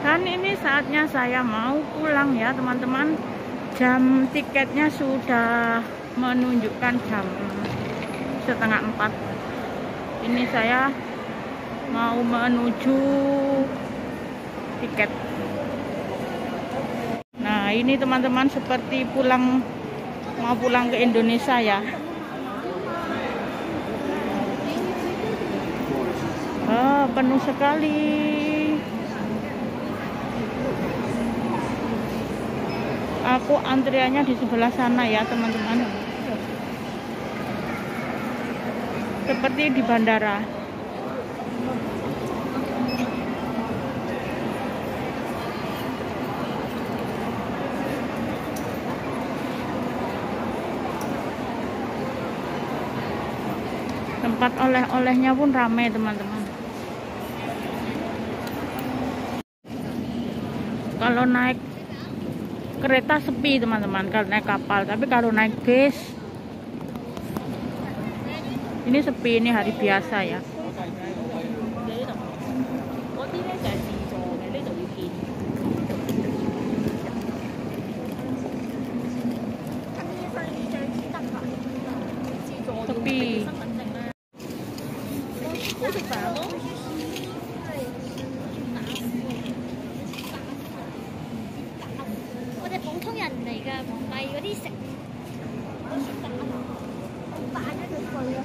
Dan ini saatnya saya mau pulang ya teman-teman. Jam tiketnya sudah menunjukkan jam 3:30. Ini saya mau menuju tiket. Nah ini teman-teman seperti mau pulang ke Indonesia ya. Penuh sekali. Aku antriannya di sebelah sana ya teman-teman. Seperti di bandara. Tempat oleh-olehnya pun ramai teman-teman. Kalau naik kereta sepi teman-teman, kalau naik kapal. Tapi kalau naik bis ini sepi, ini hari biasa ya. Sepi. 我哋普通人嚟㗎，唔係嗰啲食。扮一隻句啊！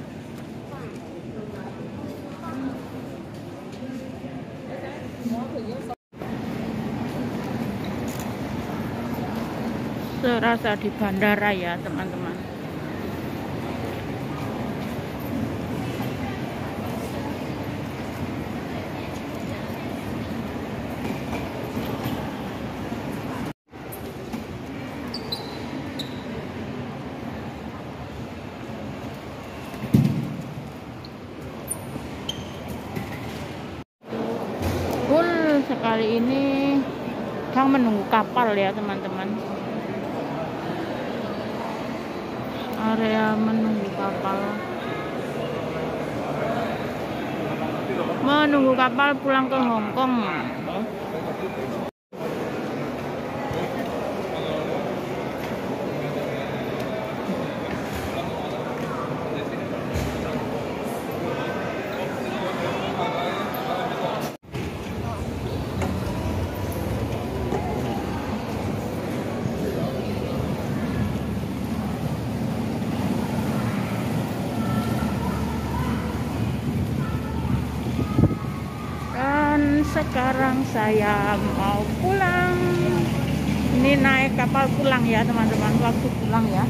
Serasa di bandara ya teman-teman. Sekali ini sedang menunggu kapal ya teman-teman. Area menunggu kapal. Menunggu kapal pulang ke Hong Kong. Sekarang saya mau pulang. Ini naik kapal pulang ya teman-teman, waktu pulang ya.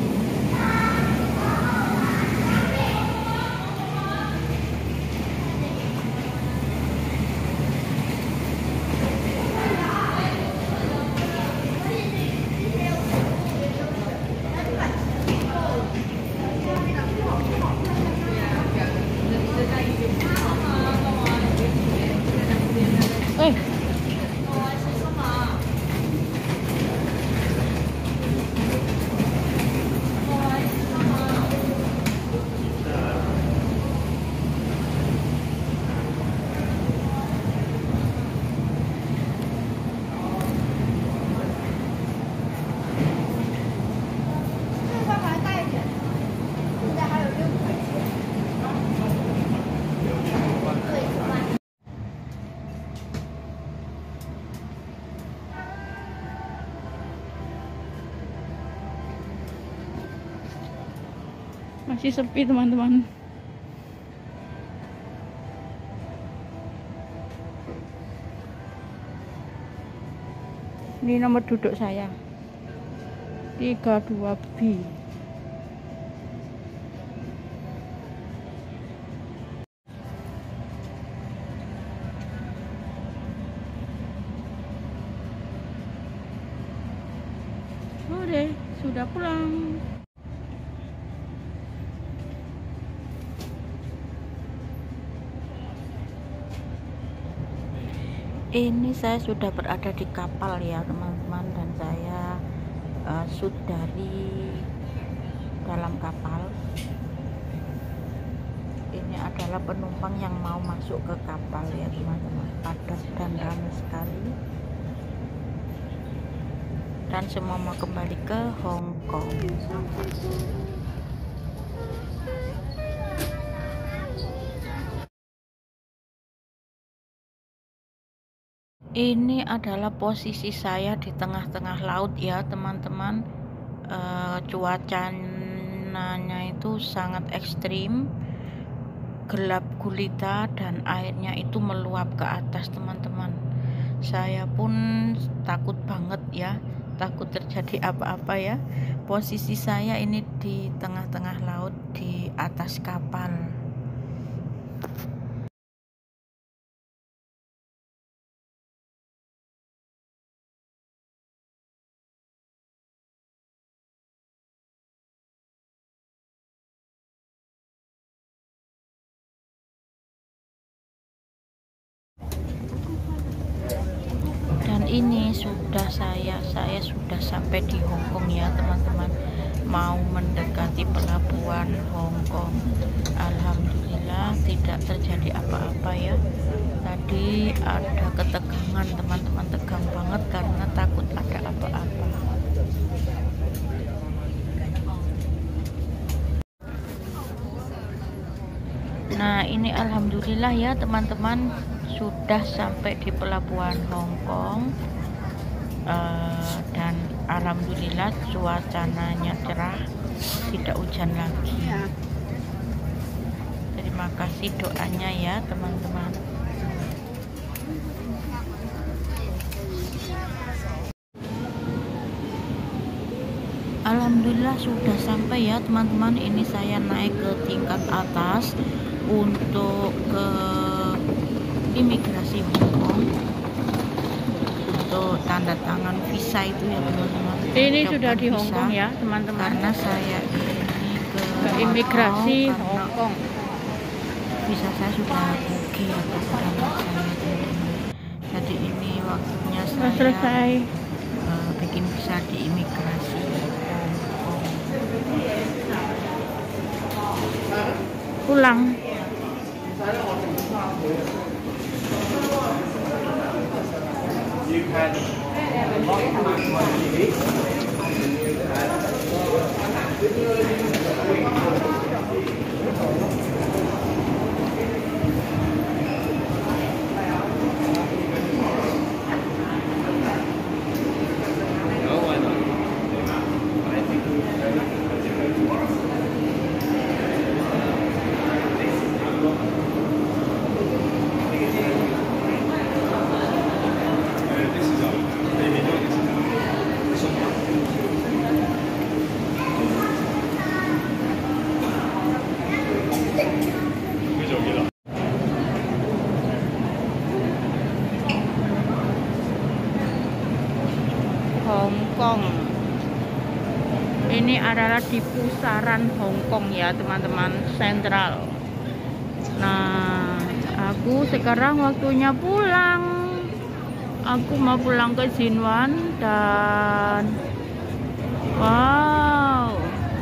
Masih sepi teman-teman. Ini nomor duduk saya 32B. Udah, sudah pulang. Ini saya sudah berada di kapal ya teman-teman, dan saya sudah di dalam kapal. Ini Ini adalah penumpang yang mau masuk ke kapal ya teman-teman. Padat dan ramai sekali. Dan semua mau kembali ke Hong Kong. Ini adalah posisi saya di tengah-tengah laut ya teman-teman. Cuacanya itu sangat ekstrim, gelap gulita, dan airnya itu meluap ke atas teman-teman. Saya pun takut banget ya, takut terjadi apa-apa ya. Posisi saya ini di tengah-tengah laut di atas kapal. Dan ini saya sudah sampai di Hong Kong ya teman-teman, mau mendekati pelabuhan Hong Kong. Alhamdulillah tidak terjadi apa-apa ya. Tadi ada ketegangan teman-teman, tegang banget karena takut ada apa-apa. Nah ini alhamdulillah ya teman-teman, sudah sampai di pelabuhan Hong Kong. Dan alhamdulillah cuacanya cerah, tidak hujan lagi. Terima kasih doanya ya teman-teman. Alhamdulillah sudah sampai ya teman-teman. Ini saya naik ke tingkat atas untuk ke imigrasi Hong Kong untuk tanda tangan visa itu ya teman-teman. Ini sudah di Hong Kong ya teman-teman. Karena saya ini ke imigrasi Hong Kong. Visa saya sudah oke atau berangkat saya teman-teman. Jadi ini waktunya saya selesai bikin visa di imigrasi Hong Kong. Pulang. Hong Kong. Ini adalah di pusaran Hong Kong ya teman-teman, sentral. Nah, aku sekarang waktunya pulang. Aku mau pulang ke Jinwan dan wow.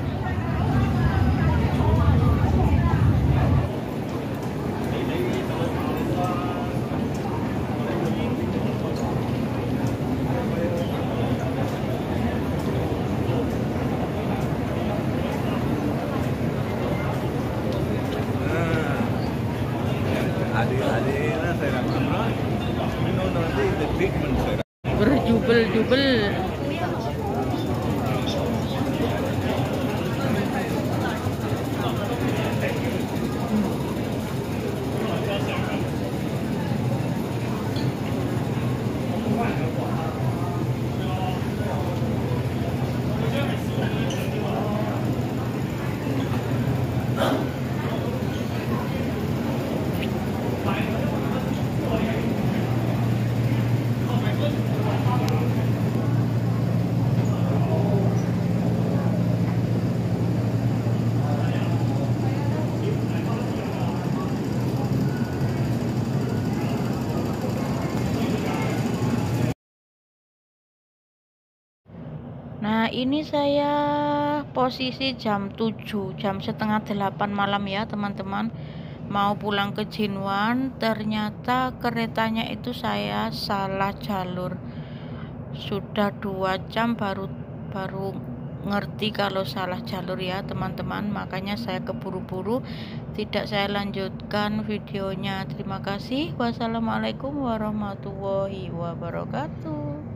Berjubel-jubel. Nah ini saya posisi jam 7, jam setengah 8 malam ya teman-teman. mau pulang ke Jinwan, ternyata keretanya itu saya salah jalur. Sudah 2 jam baru ngerti kalau salah jalur ya teman-teman, makanya saya keburu-buru tidak saya lanjutkan videonya. Terima kasih. Wassalamualaikum warahmatullahi wabarakatuh.